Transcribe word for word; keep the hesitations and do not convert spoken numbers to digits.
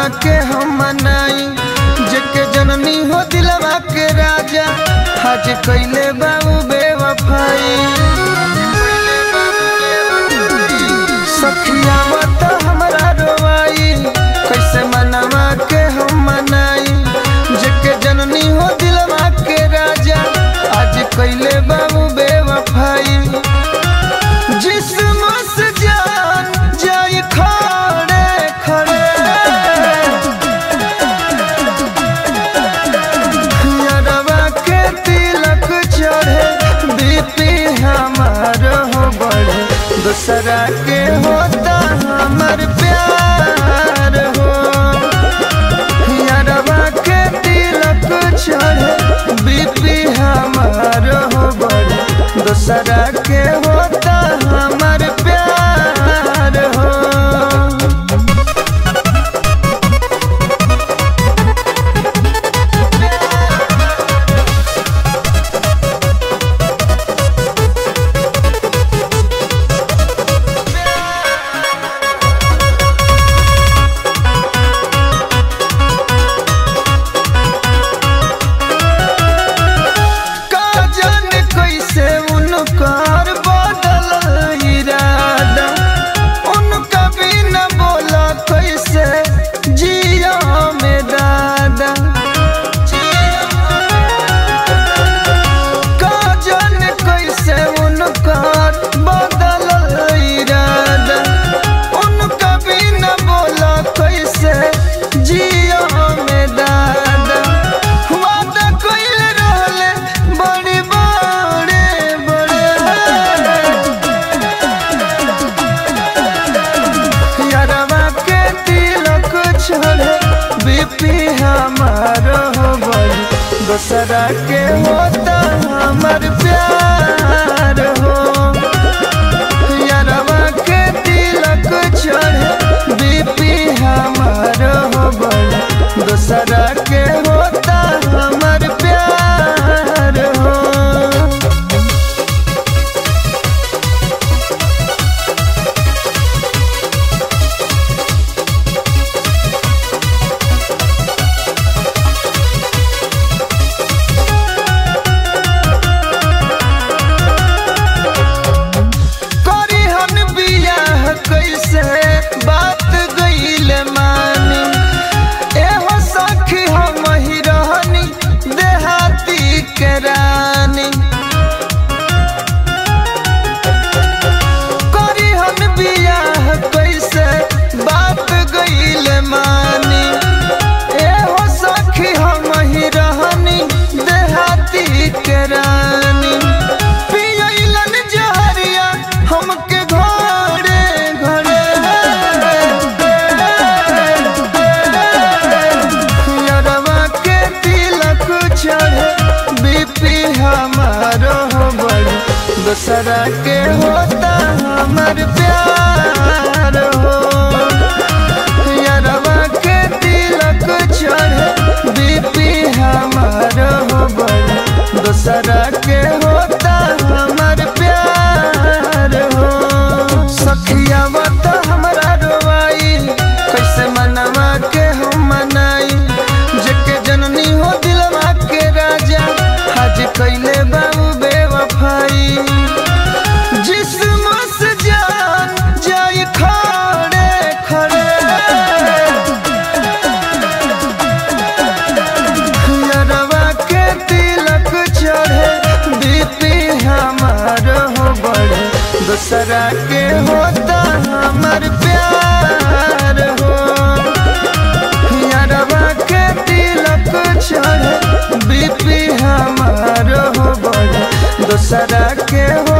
के हम मनाई जेके जननी हो दिलवा के राजा आज कैले बाबू बेवफाई। सखिया मत हमरा रोवाई कैसे मनवा के हम मनाई जेके जननी हो दिलवा के राजा आज कैले बाबू बेवफाई। जिस्म से जान जाई खड़े खड़े यारवा के तिलक चढ़े बीपी हमार हो बढ़े दूसरा के होता हमर प्यार हो। यारवा के तिलक चढ़े बीपी हमार हो बढ़े दूसरा के होता हमर प्यार हो। उनकर बदल इरादा उनका भी न बोला कैसे जिया में दादा। का जाने कैसे उनकर बदल इरादा उनका भी न बोला कैसे जिया में दादा। वादा कैले रहले बड़ी बीपी हमार हो बढ़ी दूसरा के होता हमर प्यार हो। यारवा के तिलक चढ़े बीपी हमार हो बढ़ी दूसरा के होता हमर प्यार हो। कैसे बात गईल मानी एहो सखी हम ही रहनी देहाती के रानी। करी हम बियाह कैसे बात गईल मानी एहो सखी हम ही रहनी देहाती के रानी। पियलन जहरिया हमके बीपी हमार हो बढ़ी दूसरा के होता हमर प्यार हो। यारवा के तिलक चढ़े बीपी हमार हो बढ़ी दूसरा के होता हमर प्यार हो। सखिया मत हमरा रोवाई कैसे मनवा के हम मनाई जेके जननी हो दिलवा के राजा आज कैले बाबू बेवफाई। जिस्म से जान जाई खड़े खड़े यारवा के तिलक चढ़े बीपी हमार हो बढ़े दूसरा के होता हमर प्यार हो। यारवा के तिलक चढ़े बीपी हमार हो बढ़े दूसरा के हो